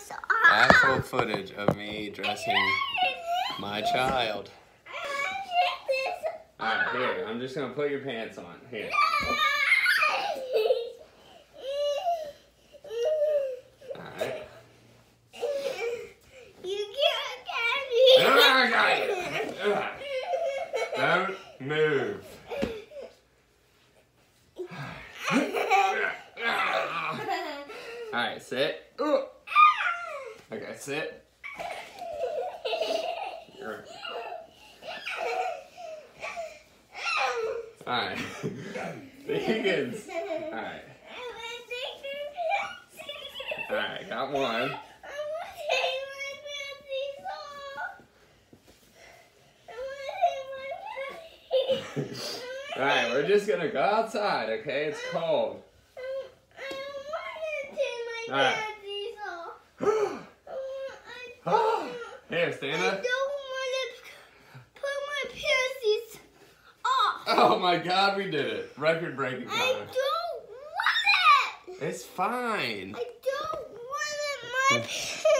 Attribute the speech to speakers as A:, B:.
A: Actual footage of me dressing my child. Alright, here, I'm just gonna put your pants on. Here. Alright.
B: You can't
A: Don't move. Alright, sit. Okay, sit. Alright. Vegans. Alright. Alright, got one. Alright, we're just gonna go outside, okay? It's cold. Alright. Here, stand up.
B: I don't want to put my piercings off.
A: Oh my god, we did it. Record breaking
B: I
A: time.
B: don't want it.
A: It's fine.
B: I don't want it, my piercings.